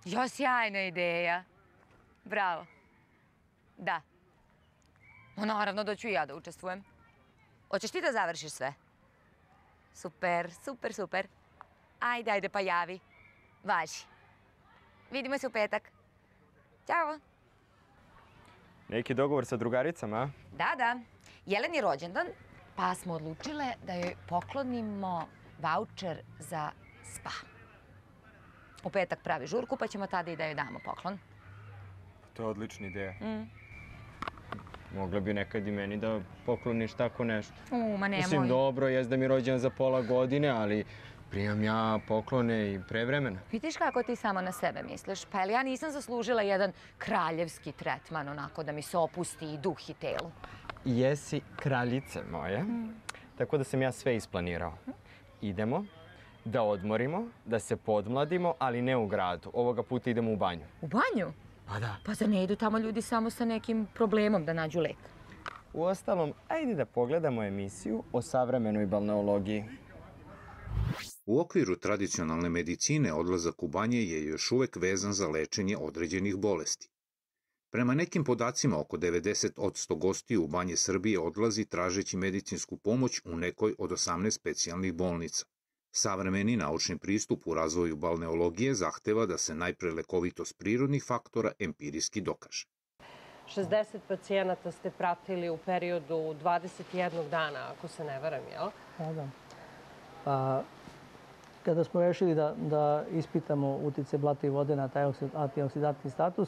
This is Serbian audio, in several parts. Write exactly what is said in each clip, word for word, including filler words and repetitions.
Jo, sjajna ideja. Bravo. Da. No, naravno da ću i ja da učestvujem. Hoćeš ti da završiš sve? Super, super, super. Ajde, ajde, pa javi. Važi. Vidimo se u petak. Ćao. Neki dogovor sa drugaricama, a? Da, da. Jelen je rođendan, pa smo odlučile da joj poklonimo vaučer za spa. U petak pravi žurku, pa ćemo tada i da joj damo poklon. To je odlična ideja. Mogla bi nekad i meni da pokloniš tako nešto. U, ma nemoj. Mislim, dobro, jes da mi je rođen za pola godine, ali primam ja poklone i pre vremena. Vidiš kako ti samo na sebe misliš? Pa jel ja nisam zaslužila jedan kraljevski tretman, onako da mi se opusti i duh i telo? Jesi kraljice moje, tako da sam ja sve isplanirao. Idemo da odmorimo, da se podmladimo, ali ne u gradu. Ovoga puta idemo u banju. U banju? Pa da. Pa zar ne idu tamo ljudi samo sa nekim problemom da nađu lek? Uostalom, ajde da pogledamo emisiju o savremenoj balneologiji. U okviru tradicionalne medicine odlazak u banje je još uvek vezan za lečenje određenih bolesti. Prema nekim podacima, oko devedeset posto gostiju u banje Srbije odlazi tražeći medicinsku pomoć u nekoj od osamnaest specijalnih bolnica. Savremeni naučni pristup u razvoju balneologije zahteva da se najpre lekovitost prirodnih faktora empirijski dokaže. šezdeset pacijenata ste pratili u periodu dvadeset jednog dana, ako se ne varam, jel? Da, da. Pa, kada smo rešili da, da ispitamo utice blata i vode na taj antioksidatni status,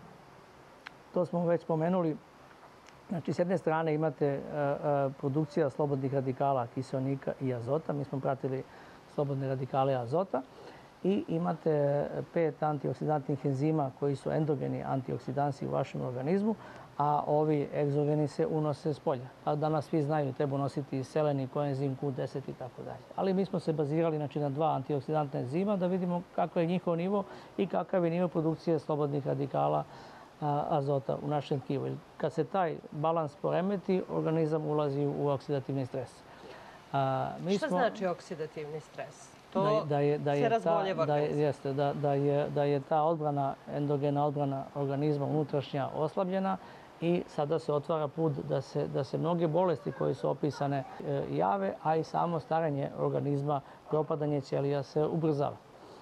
to smo već spomenuli. Znači, s jedne strane imate a, a, produkcija slobodnih radikala kiseonika i azota. Mi smo pratili slobodne radikale azota. I imate pet antioksidantnih enzima koji su endogeni antioksidansi u vašem organizmu, a ovi egzogeni se unose s polja. A danas svi znaju, treba unositi seleni, koenzim Q deset i tako dalje. Ali mi smo se bazirali znači, na dva antioksidantna enzima da vidimo kako je njihov nivo i kakav je nivo produkcije slobodnih radikala a, azota u našem tkivu. Kad se taj balans poremeti, organizam ulazi u oksidativni stres. A, mi Šta smo... znači oksidativni stres? Da, da, je, da, je ta, da, je, jeste, da, da, je, da je ta odbrana, endogena odbrana organizma unutrašnja oslabljena i sada se otvara put da se, da se mnoge bolesti koje su opisane e, jave, a i samo starenje organizma, propadanje ćelija se ubrzava.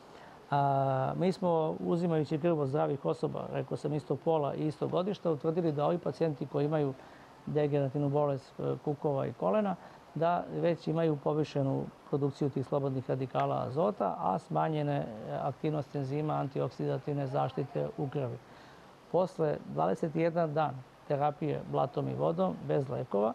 A, mi smo, uzimajući krv od zdravih osoba, rekao sam istog pola i istog godišta, utvrdili da ovi pacijenti koji imaju degenerativnu bolest kukova i kolena, da već imaju povišenu produkciju tih slobodnih radikala azota, a smanjene aktivnost enzima antioksidativne zaštite u krvi. Posle dvadeset jedan dan terapije blatom i vodom, bez lekova,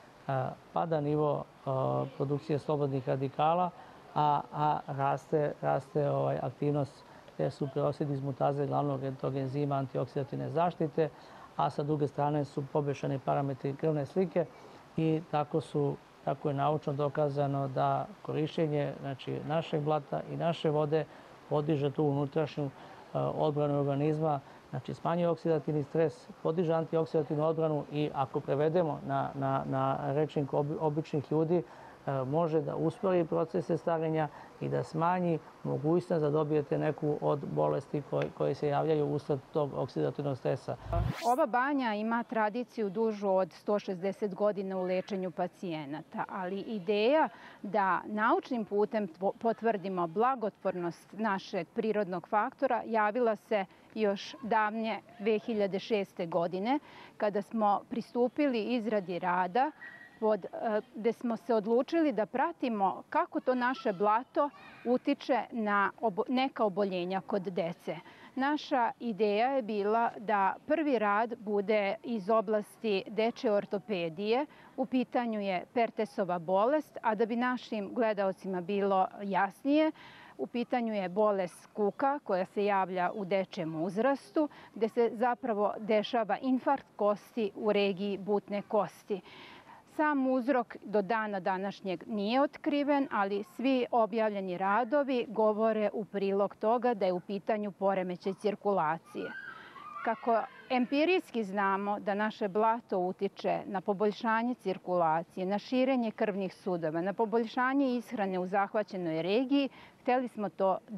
pada nivo produkcije slobodnih radikala, a, a raste, raste ovaj, aktivnost te superoksidizmutaze glavnog tog enzima antioksidativne zaštite, a sa druge strane su poboljšani parametri krvne slike i tako su Tako je naučno dokazano da korišćenje znači, našeg blata i naše vode podiže tu unutrašnju uh, odbranu organizma, znači smanjuje oksidativni stres, podiže antioksidativnu odbranu i ako prevedemo na, na, na rečnik obi, običnih ljudi, uh, može da uspori procese starenja i da smanji mogućnost da dobijete neku od bolesti koje, koje se javljaju usled tog oksidativnog stresa. Ova banja ima tradiciju dužu od sto šezdeset godina u lečenju pacijenata, ali ideja da naučnim putem potvrdimo blagotvornost našeg prirodnog faktora javila se još davne dve hiljade šeste. godine kada smo pristupili izradi rada pod, gde smo se odlučili da pratimo kako to naše blato utiče na obo, neka oboljenja kod dece. Naša ideja je bila da prvi rad bude iz oblasti dečje ortopedije. U pitanju je Pertesova bolest, a da bi našim gledaocima bilo jasnije, u pitanju je bolest kuka koja se javlja u dečijem uzrastu, gde se zapravo dešava infarkt kosti u regiji butne kosti. Sam uzrok do dana današnjeg nije otkriven, ali svi objavljeni radovi govore u prilog toga da je u pitanju poremećaj cirkulacije. Kako empirijski znamo da naše blato utiče na poboljšanje cirkulacije, na širenje krvnih sudova, na poboljšanje ishrane u zahvaćenoj regiji, hteli smo to da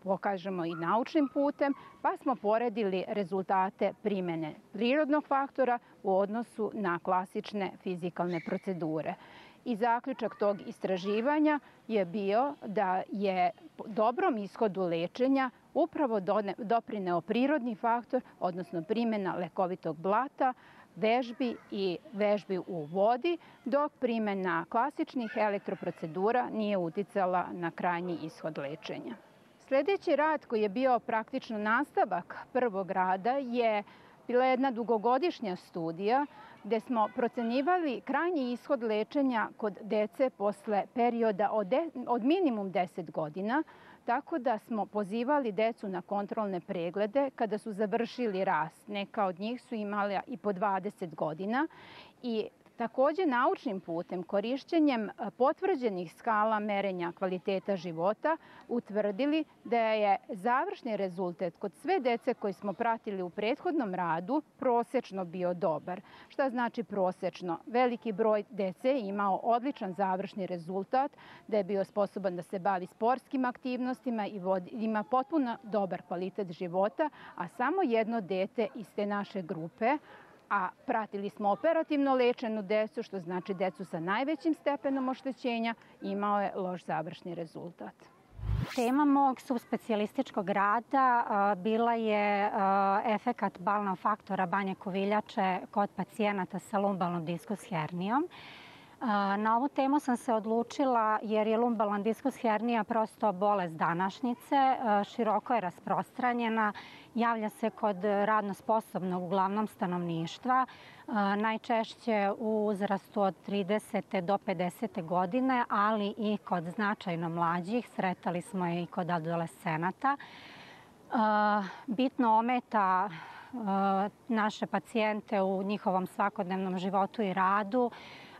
pokažemo i naučnim putem, pa smo poredili rezultate primene prirodnog faktora u odnosu na klasične fizikalne procedure. I zaključak tog istraživanja je bio da je dobrom ishodu lečenja upravo doprineo prirodni faktor, odnosno primjena lekovitog blata, vežbi i vežbi u vodi, dok primjena klasičnih elektroprocedura nije uticala na krajnji ishod lečenja. Sljedeći rad koji je bio praktično nastavak prvog rada je bila jedna dugogodišnja studija gdje smo procenjivali krajnji ishod lečenja kod dece posle perioda od, de, od minimum deset godina, tako da smo pozivali decu na kontrolne preglede kada su završili rast. Neka od njih su imali i po dvadeset godina i također naučnim putem, korišćenjem potvrđenih skala merenja kvaliteta života, utvrdili da je završni rezultat kod sve dece koji smo pratili u prethodnom radu prosečno bio dobar. Šta znači prosečno? Veliki broj dece je imao odličan završni rezultat, da je bio sposoban da se bavi sportskim aktivnostima i ima potpuno dobar kvalitet života, a samo jedno dete iz te naše grupe, a pratili smo operativno lečenu decu, što znači decu sa najvećim stepenom oštećenja, imao je loš završni rezultat. Tema mog subspecijalističkog rada bila je efekat balneog faktora banje koviljače kod pacijenata sa lumbalnom diskus hernijom. Na ovu temu sam se odlučila jer je lumbalna diskus hernija prosto bolest današnjice, široko je rasprostranjena, javlja se kod radno sposobnog uglavnom stanovništva, najčešće u uzrastu od tridesete do pedesete godine, ali i kod značajno mlađih, sretali smo je i kod adolescenata. Bitno ometa naše pacijente u njihovom svakodnevnom životu i radu,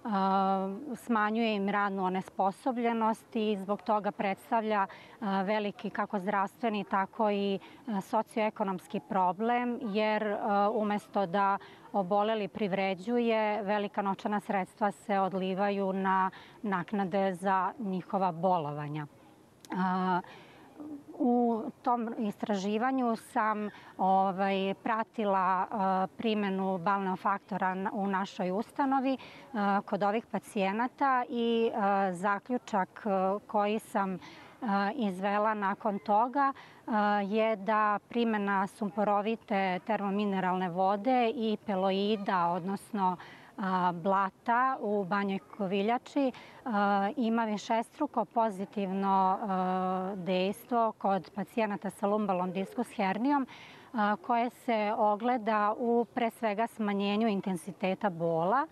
smanjuje im radnu onesposobljenost i zbog toga predstavlja veliki kako zdravstveni, tako i socioekonomski problem, jer umjesto da oboleli privređuje, velika novčana sredstva se odlivaju na naknade za njihova bolovanja. U tom istraživanju sam ovaj, pratila uh, primjenu balneog faktora u našoj ustanovi uh, kod ovih pacijenata i uh, zaključak uh, koji sam uh, izvela nakon toga uh, je da primjena sumporovite termomineralne vode i peloida, odnosno blata u banjoj koviljači ima višestruko pozitivno dejstvo kod pacijenata sa lumbalnom diskus hernijom koje se ogleda u pre svega smanjenju intenziteta bola,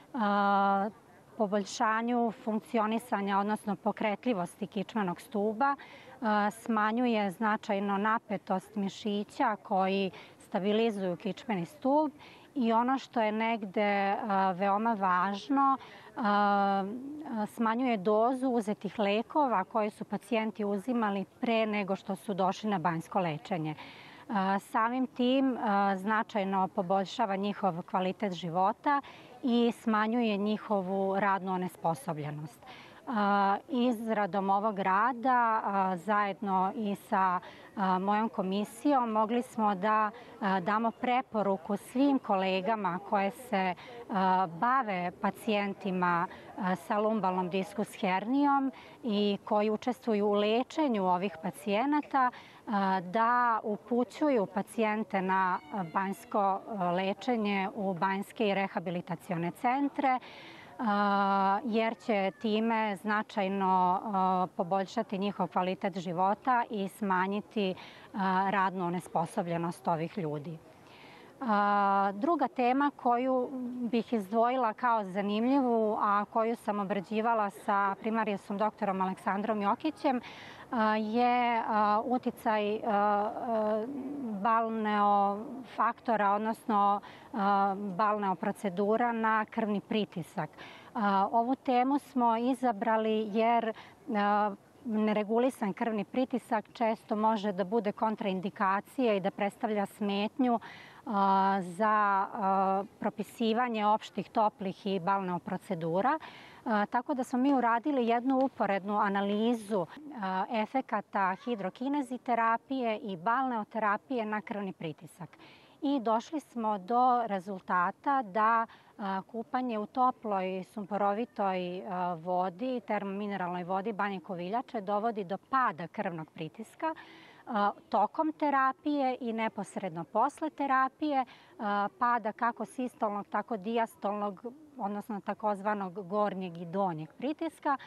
poboljšanju funkcionisanja, odnosno pokretljivosti kičmenog stuba, smanjuje značajno napetost mišića koji stabilizuju kičmeni stub i ono što je negde veoma važno, smanjuje dozu uzetih lekova koje su pacijenti uzimali pre nego što su došli na banjsko lečenje. Samim tim značajno poboljšava njihov kvalitet života i smanjuje njihovu radnu onesposobljenost. Izradom ovog rada zajedno i sa mojom komisijom mogli smo da damo preporuku svim kolegama koje se bave pacijentima sa lumbalnom diskus hernijom i koji učestvuju u lečenju ovih pacijenata da upućuju pacijente na banjsko lečenje u banjske i rehabilitacione centre, jer će time značajno poboljšati njihov kvalitet života i smanjiti radnu onesposobljenost ovih ljudi. Druga tema koju bih izdvojila kao zanimljivu, a koju sam obrađivala sa primarijusom doktorom Aleksandrom Jokićem, je uticaj balneofaktora, odnosno balneoprocedura na krvni pritisak. Ovu temu smo izabrali jer neregulisan krvni pritisak često može da bude kontraindikacija i da predstavlja smetnju za propisivanje opštih toplih i balneoprocedura. Tako da smo mi uradili jednu uporednu analizu efekata hidrokineziterapije i balneoterapije na krvni pritisak. I došli smo do rezultata da kupanje u toploj sumporovitoj vodi, termomineralnoj vodi Banje Koviljače dovodi do pada krvnog pritiska tokom terapije i neposredno posle terapije, pada kako sistolnog, tako dijastolnog, odnosno takozvanog gornjeg i donjeg pritiska.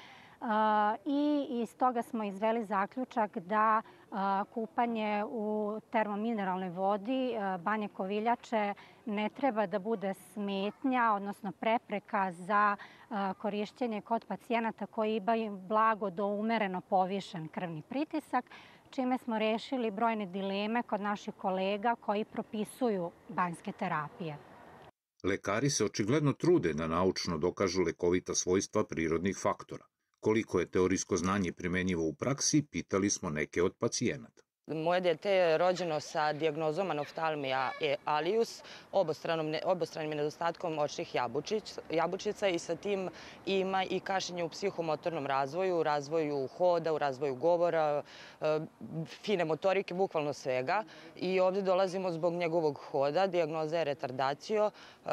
I iz toga smo izveli zaključak da kupanje u termomineralnoj vodi Banje Koviljače ne treba da bude smetnja, odnosno prepreka za korišćenje kod pacijenata koji imaju blago do umereno povišen krvni pritisak, čime smo rešili brojne dileme kod naših kolega koji propisuju banjske terapije. Lekari se očigledno trude da naučno dokažu lekovita svojstva prirodnih faktora. Koliko je teorijsko znanje primenjivo u praksi, pitali smo neke od pacijenata. Moje dete je rođeno sa dijagnozom anoftalmija alius, obostranim nedostatkom očnih jabučica i sa tim ima i kašnjenje u psihomotornom razvoju, u razvoju hoda, u razvoju govora, fine motorike, bukvalno svega. I ovdje dolazimo zbog njegovog hoda, dijagnoza je retardacio,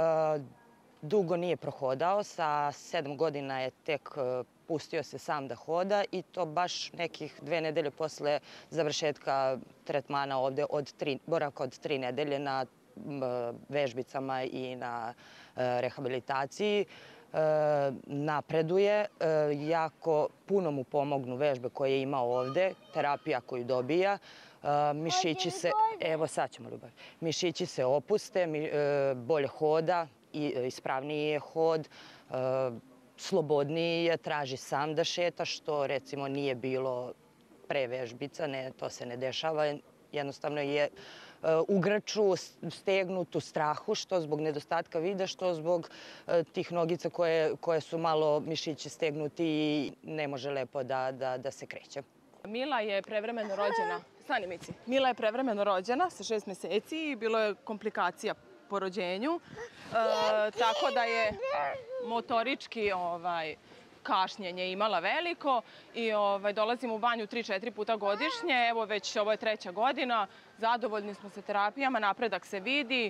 dugo nije prohodao, sa sedam godina je tek pustio se sam da hoda i to baš nekih dve nedelje posle završetka tretmana ovde, boravka od tri nedelje na vežbicama i na rehabilitaciji. Napreduje, jako puno mu pomognu vežbe koje ima ovde, terapija koju dobija. Mišići se, evo sad ćemo ljubav, mišići se opuste, bolje hoda, ispravniji je hod, slobodniji je, traži sam da šeta, što recimo nije bilo pre vežbica, to se ne dešava. Jednostavno je u grču, stegnut, u strahu, što zbog nedostatka vida, što zbog tih nogica koje su malo mišići stegnuti i ne može lepo da se kreće. Mila je prevremeno rođena, stani Mici, Mila je prevremeno rođena sa šest meseci i bilo je komplikacija po rođenju, tako da je motorički kašnjenje imala veliko i dolazimo u banju tri četiri puta godišnje. Evo već ovo je treća godina, zadovoljni smo sa terapijama, napredak se vidi.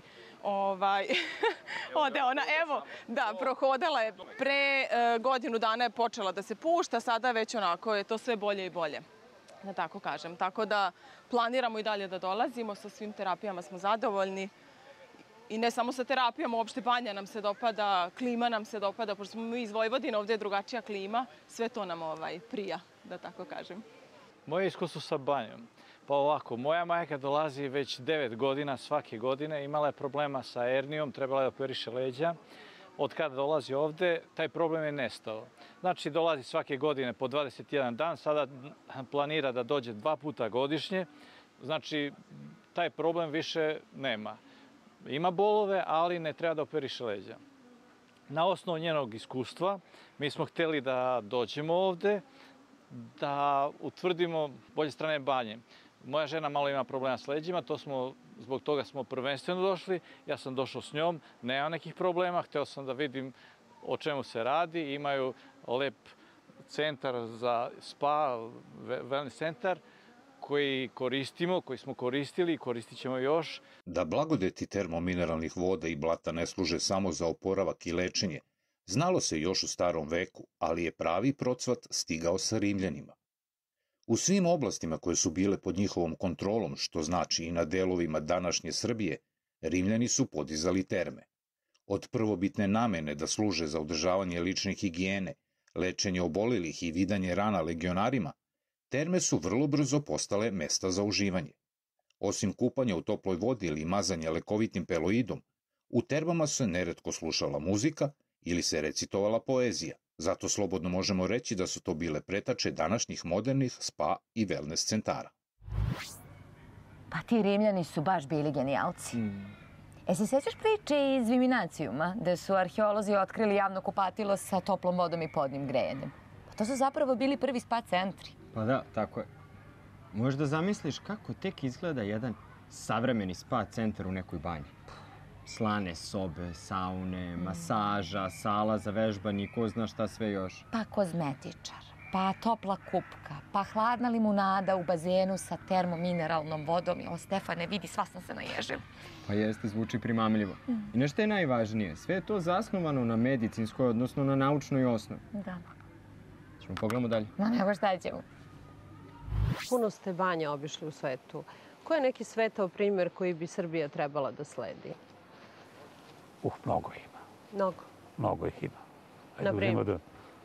Ode ona, evo, da, prohodala je. Pre godinu dana je počela da se pušta, sada već onako je to sve bolje i bolje, da tako kažem. Tako da planiramo i dalje da dolazimo, sa svim terapijama smo zadovoljni. I ne samo sa terapijom, uopšte banja nam se dopada, klima nam se dopada, pošto smo mi iz Vojvodine, ovdje je drugačija klima, sve to nam prija, da tako kažem. Moje iskustvo sa banjom. Pa ovako, moja majka dolazi već devet godina, svake godine, imala je problema sa ernijom, trebala je da operiše leđa. Od kada dolazi ovde, taj problem je nestao. Znači, dolazi svake godine po dvadeset jedan dan, sada planira da dođe dva puta godišnje, znači, taj problem više nema. Ima bolove, ali ne treba da operiše leđa. Na osnovu njenog iskustva, mi smo hteli da dođemo ovde, da utvrdimo bolje strane banje. Moja žena malo ima problema s leđima, zbog toga smo prvenstveno došli. Ja sam došao s njom, nema nekih problema, hteo sam da vidim o čemu se radi. Imaju lep centar za spa, wellness centar, koji koristimo, koji smo koristili i koristit ćemo još. Da blagodeti termomineralnih voda i blata ne služe samo za oporavak i lečenje, znalo se još u starom veku, ali je pravi procvat stigao sa Rimljanima. U svim oblastima koje su bile pod njihovom kontrolom, što znači i na delovima današnje Srbije, Rimljani su podizali terme. Od prvobitne namene da služe za održavanje lične higijene, lečenje obolelih i vidanje rana legionarima, terme su vrlo brzo postale mesta za uživanje. Osim kupanja u toploj vodi ili mazanja lekovitim peloidom, u termama se neretko slušala muzika ili se recitovala poezija. Zato slobodno možemo reći da su to bile pretače današnjih modernih spa i wellness centara. Pa ti Rimljani su baš bili genijalci. E se sjećaš priče iz Viminacijuma, gde su arheolozi otkrili javno kupatilo sa toplom vodom i podnim grejanjem? Pa to su zapravo bili prvi spa centri. Pa da, tako je. Možda zamisliš kako tek izgleda jedan savremeni spa centar u nekoj banji. slane sobe, saune, masaža, sala za vežbanje i ko zna šta sve još. Pa kozmetičar, pa topla kupka, pa hladna limunada u bazenu sa termomineralnom vodom. Jo, Stefane, vidi, sva sam se naježila. Pa jeste, zvuči primamljivo. I nešto je najvažnije, sve je to zasnovano na medicinskoj, odnosno na naučnoj osnovi. Da. Ćemo pogledamo dalje. Ma nego šta ćemo? Puno ste banja obišli u svetu. Ko je neki svetao primjer koji bi Srbija trebala da sledi? Uh, mnogo ima. Mnogo? Mnogo ih ima. Na primjer?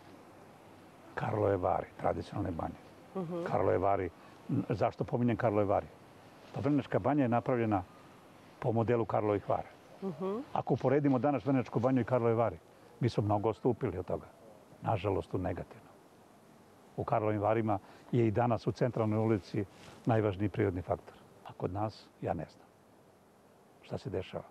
Karlove Vari, tradicionalne banje. Karlove Vari, zašto pominjem Karlove Vari? Pa Vrnjačka banja je napravljena po modelu Karlovih Vara. Ako uporedimo danas Vrnjačku banju i Karlove Vari, mi smo mnogo odstupili od toga. Nažalost, u negativno. U Karlovim Varima je i danas u centralnoj ulici najvažniji prirodni faktor. A kod nas, ja ne znam. Šta se dešava?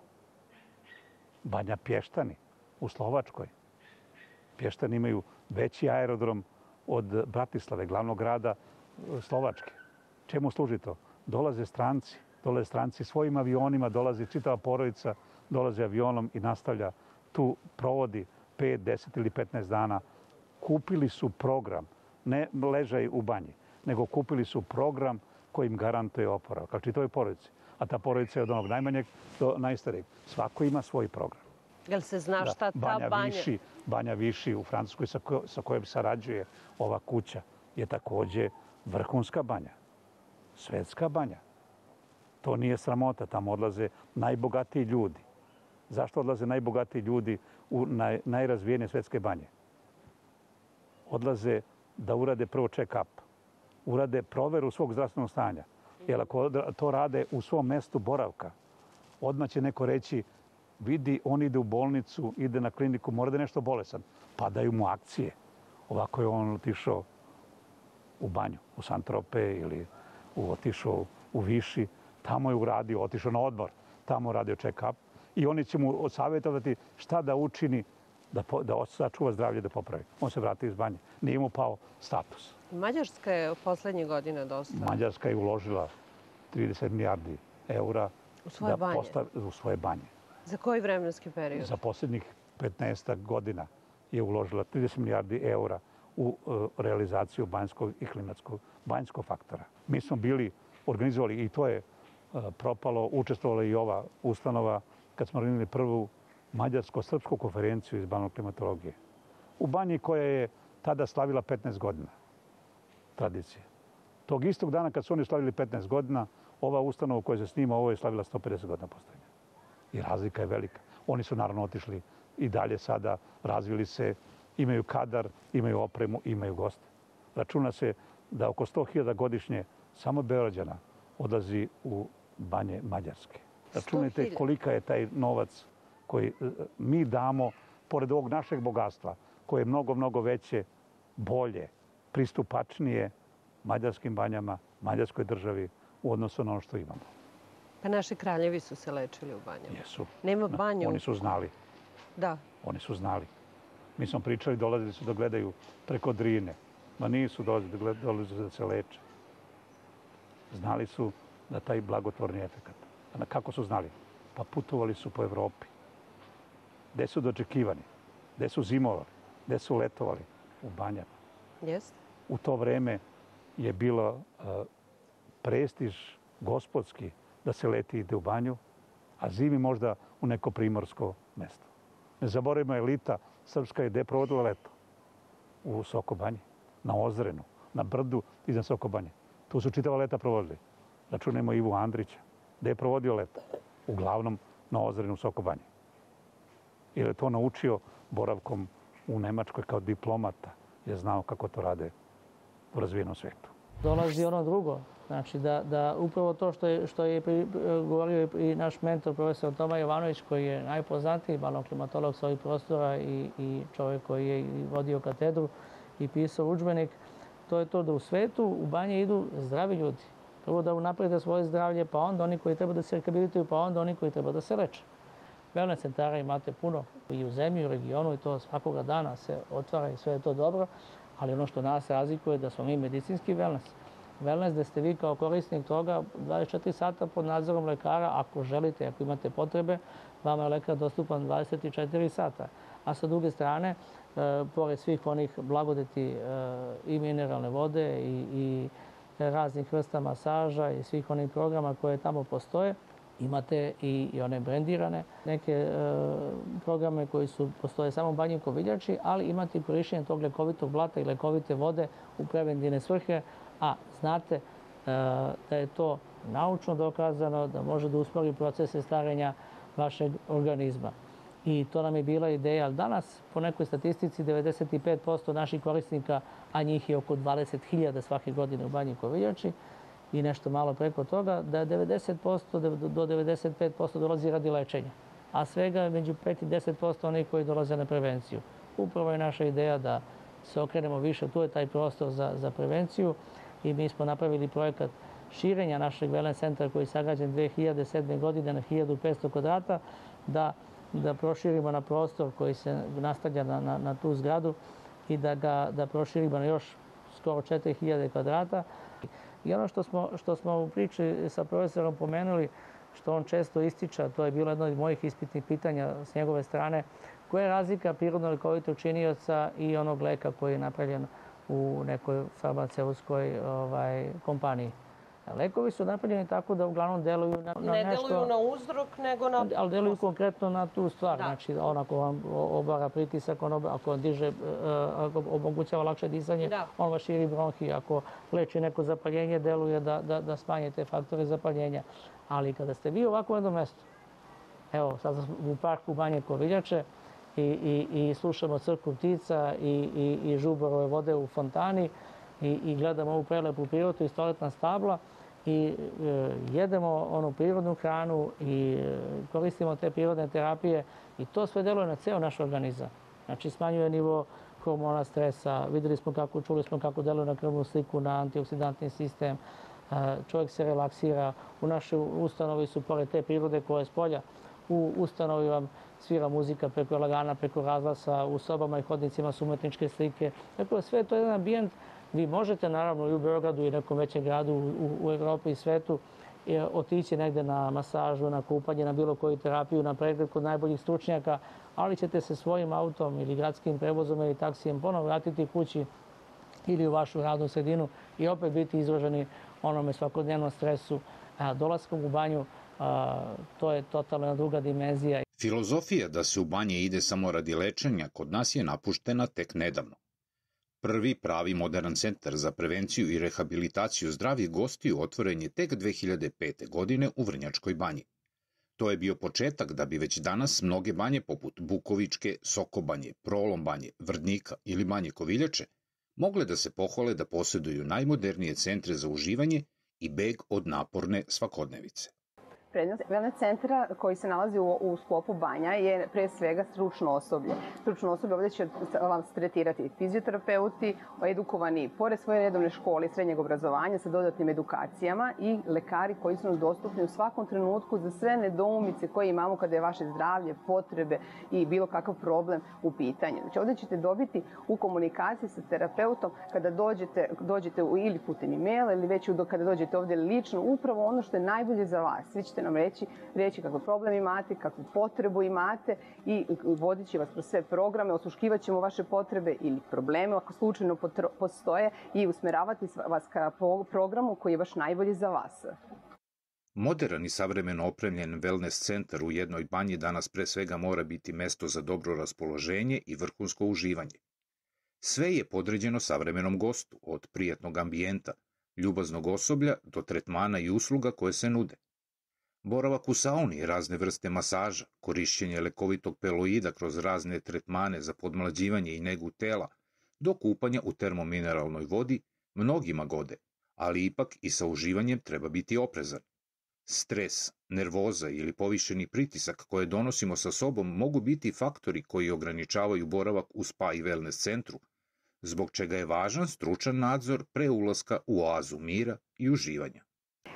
Banja Pještani u Slovačkoj. Pještani imaju veći aerodrom od Bratislave, glavnog grada Slovačke. Čemu služi to? Dolaze stranci, dolaze stranci svojim avionima, dolazi čitava porodica, dolaze avionom i nastavlja. Tu provodi pet, deset ili petnaest dana. Kupili su program, ne ležaj u banji, nego kupili su program koji im garantuje oporavak. Kao čitavoj porodici. A ta porodica je od onog najmanjeg do najstarijeg. Svako ima svoj program. Jel se zna šta ta banja... Banja Viši, Banja Viši u Francuskoj sa, ko, sa kojom sarađuje ova kuća je takođe vrhunska banja. Svetska banja. To nije sramota. Tamo odlaze najbogatiji ljudi. Zašto odlaze najbogatiji ljudi u naj, najrazvijenije svetske banje? Odlaze da urade prvo check-up. Urade proveru svog zdravstvenog stanja. Jer ako to rade u svom mestu boravka, odmah će neko reći vidi, on ide u bolnicu, ide na kliniku, mora da je nešto bolesan. Padaju mu akcije. Ovako je on otišao u banju, u Santrope ili u, otišao u Viši. Tamo je uradio, otišao na odmor. Tamo je radio check-up. I oni će mu savjetovati šta da učini da, po, da sačuva zdravlje, da popravi. On se vrati iz banje. Nije mu pao status. Mađarska je poslednjih godina dosta... Mađarska je uložila trideset milijardi eura u svoje, da banje. Postav, u svoje banje. Za koji vremenski period? Za posljednjih petnaest godina je uložila trideset milijardi eura u uh, realizaciju banjskog i klimatskog banjskog faktora. Mi smo bili organizovali i to je uh, propalo, učestvovala i ova ustanova kad smo organizovali prvu mađarsko-srpsku konferenciju iz banjske klimatologije. U banji koja je tada slavila petnaest godina tradicije. Tog istog dana kad su oni slavili petnaest godina, ova ustanova u kojoj se snima ovo je slavila sto pedeset godina postojanja. I razlika je velika. Oni su naravno otišli i dalje sada, razvili se, imaju kadar, imaju opremu, imaju goste. Računa se da oko sto hiljada godišnje samo Beograđana odlazi u banje Mađarske. Računajte kolika je taj novac koji mi damo, pored ovog našeg bogatstva, koje je mnogo, mnogo veće, bolje, pristupačnije mađarskim banjama, mađarskoj državi u odnosu na ono što imamo. Pa naši kraljevi su se lečili u banjama. Jesu. Nema banju. Oni su znali. Da. Oni su znali. Mi smo pričali, dolazili su da gledaju preko Drine. Ma nisu dolazili da, gledaju, dolazili da se leče. Znali su da taj blagotvorni efekat. A kako su znali? Pa putovali su po Evropi. Gde su dočekivani? Gde su zimovali? Gde su letovali? U banjama. Jeste. U to vreme je bilo uh, prestiž gospodski da se leti ide u banju, a zimi možda u neko primorsko mesto. Ne zaboravimo, elita srpska je gde provodila leto? U Sokobanji, na Ozrenu, na brdu iznad Sokobanje. Tu su čitava leta provodili. Računajmo Ivu Andrića. Gde je provodio leto? Uglavnom na Ozrenu u Sokobanji. Jer je to naučio boravkom u Nemačkoj kao diplomata. Je znao kako to rade u razvijenom svijetu. Dolazi ono drugo. Znači da, da upravo to što je, što je pri, govorio i naš mentor, profesor Toma Jovanović, koji je najpoznatiji balon-klimatolog s ovih prostora i, i čovjek koji je vodio katedru i pisao udžbenik, to je to da u svetu u banje idu zdravi ljudi. Prvo da unaprede svoje zdravlje, pa onda oni koji treba da se rehabilituju, pa onda oni koji treba da se leče. Wellness centara imate puno i u zemlji, i u regionu, i to svakoga dana se otvara i sve je to dobro, ali ono što nas razlikuje je da smo mi medicinski wellness. wellness gde ste vi kao korisnik toga dvadeset četiri sata pod nadzorom lekara, ako želite, ako imate potrebe, vama je lekar dostupan dvadeset četiri sata. A sa druge strane, pored svih onih blagodeti i mineralne vode i raznih vrsta masaža i svih onih programa koje tamo postoje, imate i one brendirane neke programe koji su postoje samo u Banji Koviljači, ali imate i korišćenje tog lekovitog blata i lekovite vode u preventivne svrhe, a znate da je to naučno dokazano, da može da uspori procese starenja vašeg organizma. I to nam je bila ideja. Danas, po nekoj statistici, devedeset pet posto naših korisnika, a njih je oko dvadeset hiljada svake godine u Banji Koviljači, i nešto malo preko toga, da devedeset posto do devedeset pet posto dolazi radi lečenja, a svega među pet i deset posto onih koji dolaze na prevenciju. Upravo je naša ideja da se okrenemo više, tu je taj prostor za, za prevenciju i mi smo napravili projekat širenja našeg wellness centra koji je sagrađen dve hiljade sedme. godine na hiljadu petsto kvadrata, da, da proširimo na prostor koji se nastavlja na, na, na tu zgradu i da ga da proširimo na još skoro četiri hiljade kvadrata. I ono što smo, što smo u priči sa profesorom pomenuli, što on često ističe, to je bilo jedno od mojih ispitnih pitanja s njegove strane, koja je razlika prirodno lekovitog činioca i onog leka koji je napravljen u nekoj farmaceutskoj ovaj, kompaniji. Lekovi su napravljeni tako da uglavnom deluju na, na ne nešto... Ne deluju na uzrok, nego na... Ali deluju konkretno na tu stvar. Da. Znači, on ako vam obara pritisak, on ako vam diže, ako omogućava lakše disanje, da. On vas širi bronhi. Ako leči neko zapaljenje, deluje da, da, da smanje te faktore zapaljenja. Ali kada ste vi ovako u jednom mestu, evo, sad u parku Banje Koviljače, i, i, i slušamo crku ptica i, i, i žuborove vode u fontani, I, i gledamo ovu prelepu prirodu i stoletna stabla i e, jedemo onu prirodnu hranu i e, koristimo te prirodne terapije i to sve deluje na ceo naš organizam. Znači smanjuje nivo hormona stresa, videli smo kako, čuli smo kako deluje na krvnu sliku, na antioksidantni sistem, e, čovjek se relaksira, u našoj ustanovi su pored te prirode koje je s polja, u ustanovi vam svira muzika preko lagana, preko razglasa, u sobama i hodnicima su umetničke slike. Dakle, sve to je jedan ambijent. Vi možete, naravno, i u Beogradu i nekom većem gradu u, u Evropi i svetu otići negde na masažu, na kupanje, na bilo koju terapiju, na pregled kod najboljih stručnjaka, ali ćete se svojim autom ili gradskim prevozom ili taksijem ponovo vratiti kući ili u vašu radnu sredinu i opet biti izloženi onome svakodnevnom stresu. A dolaskom u banju, a, to je totalno druga dimenzija. Filozofija da se u banje ide samo radi lečenja kod nas je napuštena tek nedavno. Prvi pravi modern centar za prevenciju i rehabilitaciju zdravih gostiju otvoren je tek dve hiljade pete. godine u Vrnjačkoj banji. To je bio početak da bi već danas mnoge banje poput Bukovičke, Sokobanje, Prolom banje, Vrdnika ili Banje Koviljače mogle da se pohvale da posjeduju najmodernije centre za uživanje i beg od naporne svakodnevice. Prednost wellness centra koji se nalazi u, u sklopu banja je pre svega stručno osoblje. Stručno osoblje ovdje će vam tretirati fizioterapeuti, edukovani pored svoje redovne škole i srednjeg obrazovanja sa dodatnim edukacijama i lekari koji su nam dostupni u svakom trenutku za sve nedoumice koje imamo kada je vaše zdravlje, potrebe i bilo kakav problem u pitanju. Znači ovdje ćete dobiti u komunikaciji sa terapeutom kada dođete, dođete u, ili putem e-maila ili već u, kada dođete ovdje lično upravo ono što je najbolje za vas. Svi ćete nam reći, reći kakav problem imate, kakvu potrebu imate i vodit će vas kroz sve programe, osluškivat ćemo vaše potrebe ili probleme ako slučajno postoje i usmeravati vas ka programu koji je baš najbolji za vas. Modern i savremeno opremljen wellness centar u jednoj banji danas pre svega mora biti mesto za dobro raspoloženje i vrhunsko uživanje. Sve je podređeno savremenom gostu, od prijatnog ambijenta, ljubaznog osoblja do tretmana i usluga koje se nude. Boravak u sauni, razne vrste masaža, korišćenje lekovitog peloida kroz razne tretmane za podmlađivanje i negu tela, do kupanja u termomineralnoj vodi mnogima gode, ali ipak i sa uživanjem treba biti oprezan. Stres, nervoza ili povišeni pritisak koje donosimo sa sobom mogu biti faktori koji ograničavaju boravak u spa i wellness centru, zbog čega je važan stručan nadzor pre ulaska u oazu mira i uživanja.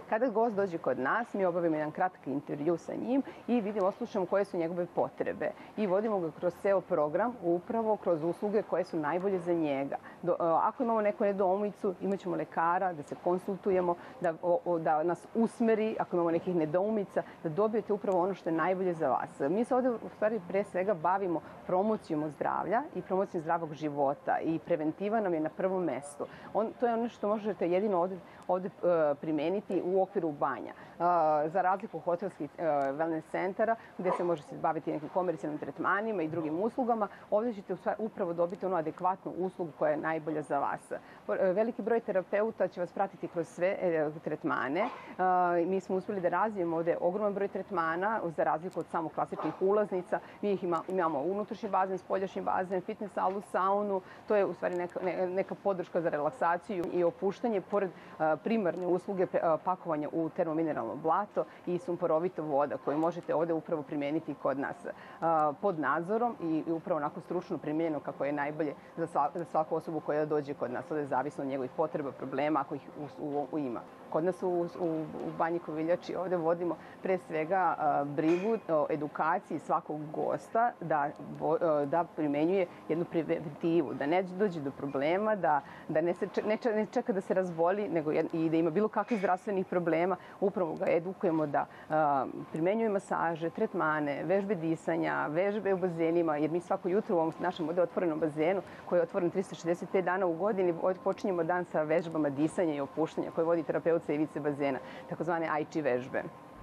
Kada gost dođe kod nas, mi obavimo jedan kratak intervju sa njim i vidimo, oslušamo koje su njegove potrebe i vodimo ga kroz ceo program, upravo kroz usluge koje su najbolje za njega. Do, ako imamo neku nedoumicu, imat ćemo lekara, da se konsultujemo, da, o, da nas usmeri, ako imamo nekih nedoumica, da dobijete upravo ono što je najbolje za vas. Mi se ovde u stvari pre svega bavimo promocijom zdravlja i promocijom zdravog života i preventiva nam je na prvom mestu. On, to je ono što možete jedino ovde, ovde uh, primeniti u okviru banja. Uh, za razliku hotelskih uh, wellness centara, gde se može se baviti nekim komercijalnim tretmanima i drugim uslugama, ovde ćete upravo dobiti onu adekvatnu uslugu koja je najbolja za vas. Uh, veliki broj terapeuta će vas pratiti kroz sve uh, tretmane. Uh, mi smo uspeli da razvijemo ovde ogroman broj tretmana, za razliku od samo klasičnih ulaznica. Mi ih ima, imamo unutrašnji bazen, spoljašnji bazen, fitness salu, saunu. To je u stvari neka, ne, neka podrška za relaksaciju i opuštanje, pored uh, primarne usluge uh, pakovanja u termomineralno blato i sumporovita voda koju možete ovde upravo primijeniti kod nas uh, pod nadzorom i, i upravo onako stručno primijenjeno kako je najbolje za, sva, za svaku osobu koja dođe kod nas. Ovde je zavisno od njegovih potreba, problema, ako ih u, u, u ima. Kod nas u, u, u Banji Koviljači ovde vodimo pre svega uh, brigu o edukaciji svakog gosta da, vo, uh, da primenjuje jednu preventivu, da ne dođe do problema, da, da ne, se, ne, ne čeka da se razboli nego jed, i da ima bilo kakvih zdravstvenih problema. Upravo ga edukujemo da uh, primenjuje masaže, tretmane, vežbe disanja, vežbe u bazenima, jer mi svako jutro u ovom našem ovde otvorenom bazenu koji je otvoren trista šezdeset pet dana u godini počinjemo dan sa vežbama disanja i opuštanja koje vodi terapeut sa ivice bazena, takozvane aj či vežbe.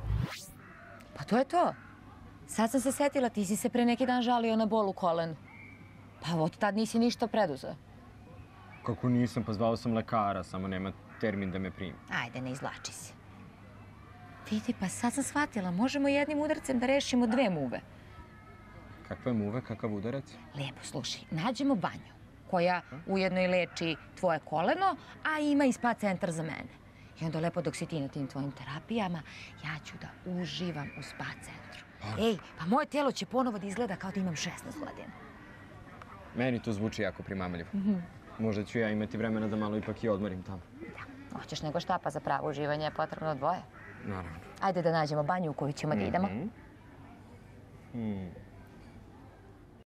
Pa to je to. Sad sam se setila, ti si se pre neki dan žalio na bol u kolenu. Pa od tad nisi ništa preduzeo. Kako nisam, pa zvao sam lekara, samo nema termin da me primi. Ajde, ne izvlači se. Vidi, pa sad sam shvatila, možemo jednim udarcem da rešimo dve muve. Kakva je muve, kakav udarac? Lijepo, slušaj, nađemo banju koja ujedno i leči tvoje koleno, a ima i spa centar za mene. I onda lepo dok si ti na tim tvojim terapijama, ja ću da uživam u spa centru. Pa. Ej, pa moje tijelo će ponovo da izgleda kao da imam šesnaest godina. Meni to zvuči jako primamljivo. Mm-hmm. Možda ću ja imati vremena da malo ipak i odmorim tamo. Da, hoćeš nego šta, pa za pravo uživanje je potrebno dvoje. Naravno. Ajde da nađemo banju u koju ćemo da idemo. Mm-hmm. Hmm.